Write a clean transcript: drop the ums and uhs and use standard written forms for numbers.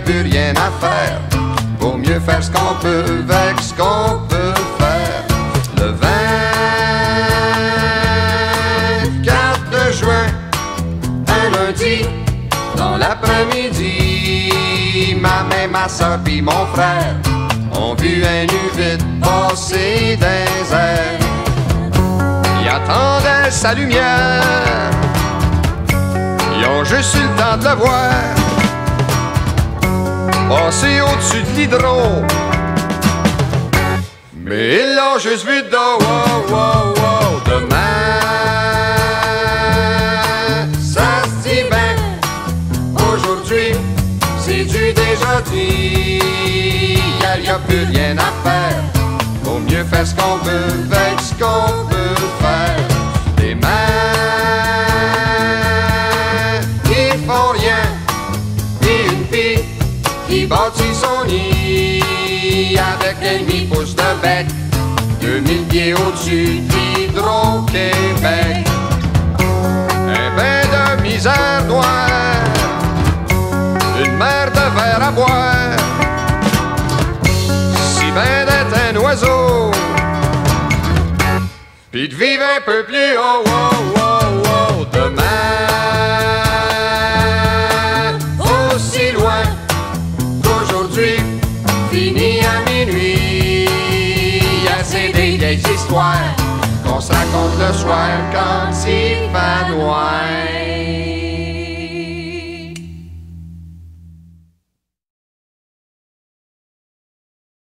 plus rien à faire. Vaut mieux faire ce qu'on peut avec ce qu'on peut faire. Le 24 de juin, un lundi, dans l'après-midi, ma mère, ma soeur pis mon frère ont vu un U-8 passer des airs. Ils attendaient sa lumière, ils ont juste eu le temps de le voir passer au-dessus de l'hydro, mais ils l'ont juste vu de dos. Wow, wow, wow. Demain, ça se dit ben, aujourd'hui, c'est du déjà dit. Il n'y a plus rien à faire, vaut mieux faire ce qu'on veut avec ce qu'on peut faire. Les mères qui font rien, et une fille qui bâtit son nid avec un demi-pouce de bec, 2000 pieds au-dessus d'Hydro-Québec. Un bain de misère noire, une mer de verre à boire, si ben d'être un oiseau, puis de vivre un peu plus haut. Oh, oh, oh. Demain, aussi loin qu'aujourd'hui, fini à minuit, assez des vieilles histoires qu'on se raconte le soir quand il fait noir.